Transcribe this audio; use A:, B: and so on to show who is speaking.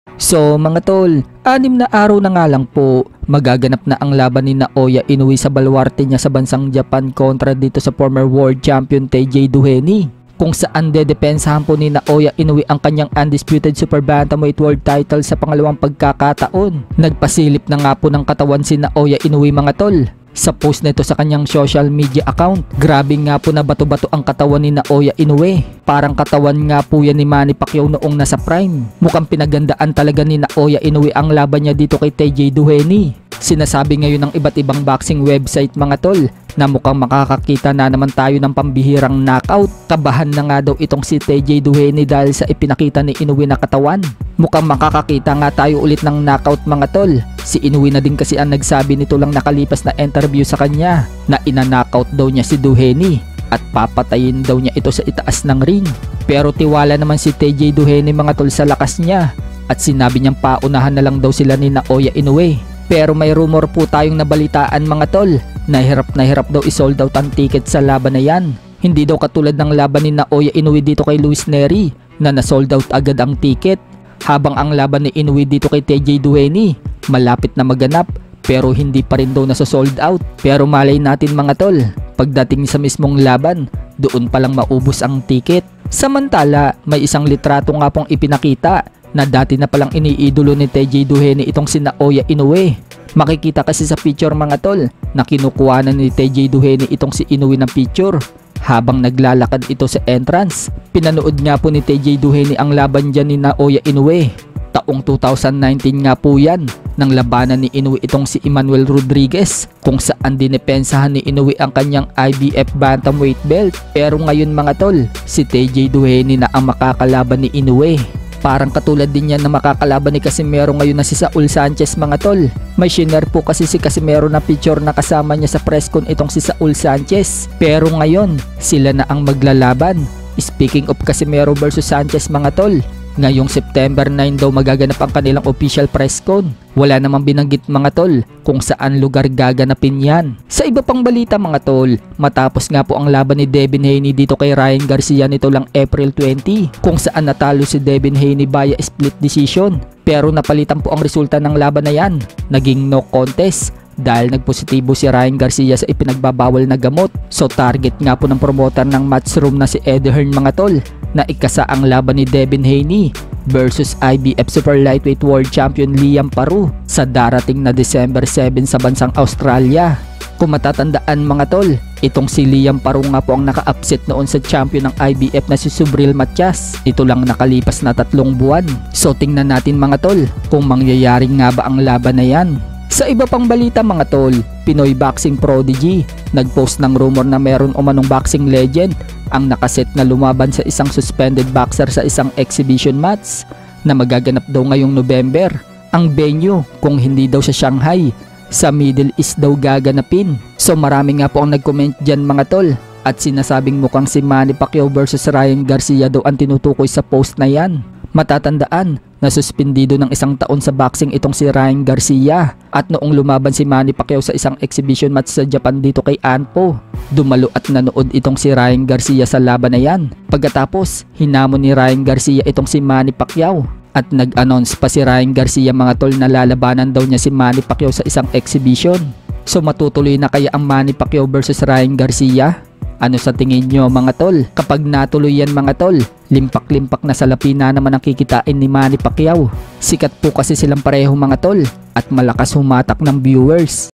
A: So mga tol, 6 na araw na nga lang po, magaganap na ang laban ni Naoya Inoue sa baluarte niya sa bansang Japan kontra dito sa former world champion TJ Duhaime, kung saan dedepensahan po ni Naoya Inoue ang kanyang undisputed super bantamweight world title sa pangalawang pagkakataon. Nagpasilip na nga po ng katawan si Naoya Inoue mga tol. Sa post nito sa kanyang social media account, grabe nga po na bato-bato ang katawan ni Naoya Inoue. Parang katawan nga po yan ni Manny Pacquiao noong nasa prime. Mukhang pinagandaan talaga ni Naoya Inoue ang laban niya dito kay TJ Duhaime. Sinasabi ngayon ng iba't ibang boxing website mga tol na mukhang makakakita na naman tayo ng pambihirang knockout. Kabahan na nga daw itong si TJ Duhaime dahil sa ipinakita ni Inoue na katawan. Mukhang makakakita nga tayo ulit ng knockout mga tol. Si Inoue na din kasi ang nagsabi nito lang nakalipas na interview sa kanya na ina-knockout daw niya si Duhaime at papatayin daw niya ito sa itaas ng ring. Pero tiwala naman si TJ Duhaime mga tol sa lakas niya at sinabi niyang paunahan na lang daw sila ni Naoya Inoue. Pero may rumor po tayong nabalitaan mga tol na hirap daw i-sold out ang ticket sa laban na yan. Hindi daw katulad ng laban ni Naoya Inoue dito kay Luis Nery na na-sold out agad ang ticket. Habang ang laban ni Inoue dito kay TJ Duhaime malapit na maganap pero hindi pa rin daw nasa-sold out. Pero malay natin mga tol, pagdating sa mismong laban, doon palang maubos ang ticket. Samantala, may isang litrato nga pong ipinakita na dati na palang iniidolo ni TJ Duhaime itong si Naoya Inoue. Makikita kasi sa picture mga tol na kinukuha na ni TJ Duhaime itong si Inoue ng picture habang naglalakad ito sa entrance. Pinanood nga po ni TJ Duhaime ang laban dyan ni Naoya Inoue. Taong 2019 nga po yan nang labanan ni Inoue itong si Emmanuel Rodriguez kung saan dinepensahan ni Inoue ang kanyang IBF bantamweight belt. Pero ngayon mga tol, si TJ Duhaime na ang makakalaban ni Inoue. Parang katulad din yan na makakalaban ni Casimero ngayon na si Saul Sanchez mga tol. May shinare po kasi si Casimero na picture na kasama niya sa press con itong si Saul Sanchez. Pero ngayon, sila na ang maglalaban. Speaking of Casimero versus Sanchez mga tol, ngayong September 9 daw magaganap ang kanilang official press con. Wala namang binanggit mga tol kung saan lugar gaganapin yan. Sa iba pang balita mga tol, matapos nga po ang laban ni Devin Haney dito kay Ryan Garcia nito lang April 20 kung saan natalo si Devin Haney via split decision. Pero napalitan po ang resulta ng laban na yan. Naging no contest dahil nagpositibo si Ryan Garcia sa ipinagbabawal na gamot. So target nga po ng promoter ng Matchroom na si Eddie Hearn mga tol na ikasa ang laban ni Devin Haney versus IBF Super Lightweight World Champion Liam Paru sa darating na December 7 sa bansang Australia. Kung matatandaan mga tol, itong si Liam Paru nga po ang naka-upset noon sa champion ng IBF na si Subriel Matias. Ito lang nakalipas na 3 buwan. So tingnan natin mga tol kung mangyayari nga ba ang laban na yan. Sa iba pang balita mga tol, Pinoy boxing prodigy nagpost ng rumor na meron umanong boxing legend ang nakaset na lumaban sa isang suspended boxer sa isang exhibition match na magaganap daw ngayong November. Ang venue, kung hindi daw sa Shanghai, sa Middle East daw gaganapin. So marami nga po ang nag-comment dyan mga tol at sinasabing mukhang si Manny Pacquiao versus Ryan Garcia daw ang tinutukoy sa post na yan. Matatandaan na suspendido ng 1 taon sa boxing itong si Ryan Garcia at noong lumaban si Manny Pacquiao sa isang exhibition match sa Japan dito kay Anpo, dumalo at nanood itong si Ryan Garcia sa laban na yan. Pagkatapos, hinamon ni Ryan Garcia itong si Manny Pacquiao at nag-announce pa si Ryan Garcia mga tol na lalabanan daw niya si Manny Pacquiao sa isang exhibition. So matutuloy na kaya ang Manny Pacquiao versus Ryan Garcia? Ano sa tingin nyo mga tol? Kapag natuloy yan mga tol, limpak-limpak na salapi na naman ang kikitain ni Manny Pacquiao. Sikat po kasi silang pareho mga tol at malakas humatak ng viewers.